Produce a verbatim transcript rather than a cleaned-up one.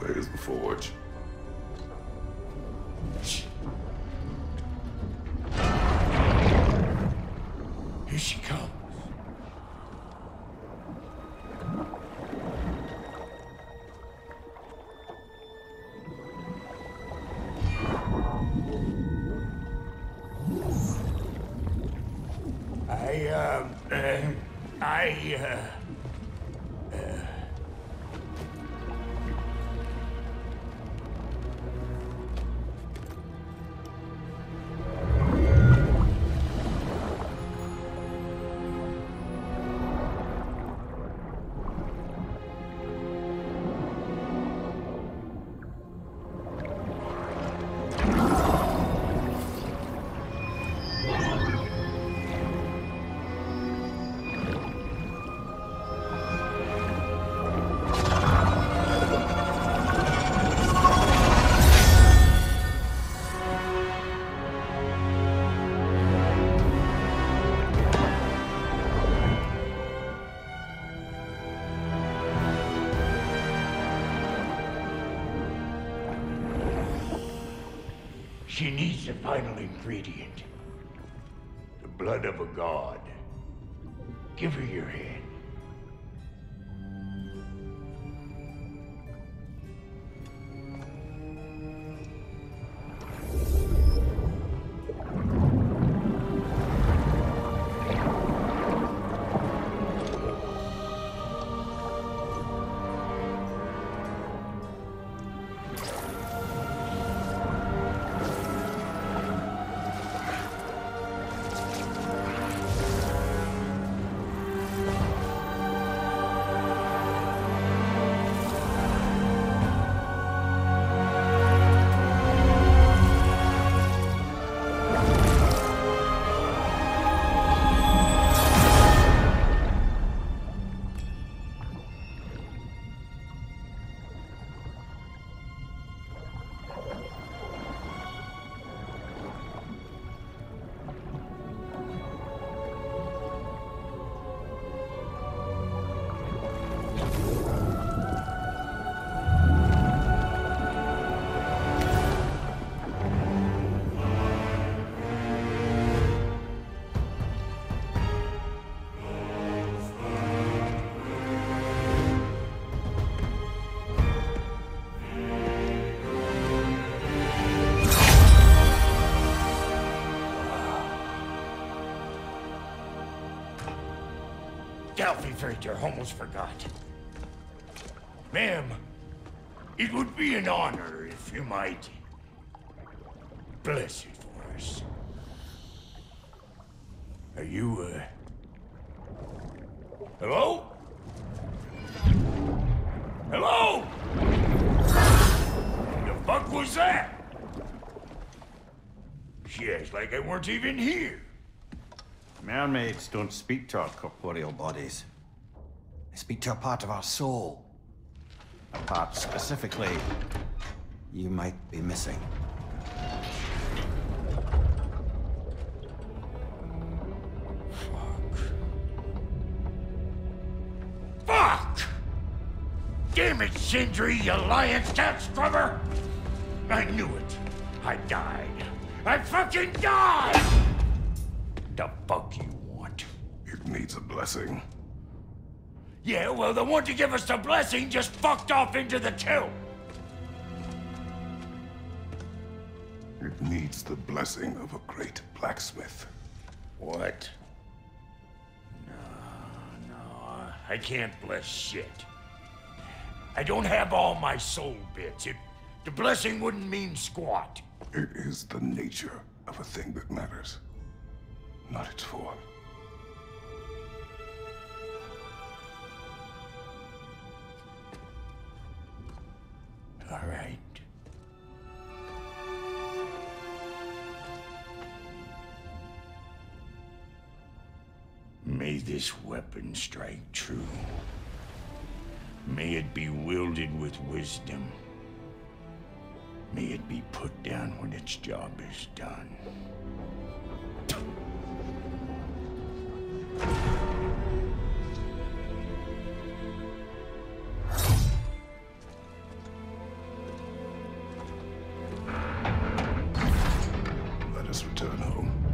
There's the forge. Here she comes. I, um, uh, I, uh, uh... She needs the final ingredient. The blood of a god. Give her your hand. Delphi Frater almost forgot. Ma'am, it would be an honor if you might bless it for us. Are you, uh... Hello? Hello? The fuck was that? She acts like I weren't even here. Mermaids don't speak to our corporeal bodies. They speak to a part of our soul. A part specifically you might be missing. Fuck. Fuck! Damn it, Sindri, you lion cat scrubber! I knew it. I died. I fucking died! The fuck you want? It needs a blessing. Yeah, well, the one to give us the blessing just fucked off into the tomb. It needs the blessing of a great blacksmith. What? No, no, I can't bless shit. I don't have all my soul bits. It, the blessing wouldn't mean squat. It is the nature of a thing that matters, not its form. All right. May this weapon strike true. May it be wielded with wisdom. May it be put down when its job is done. return home.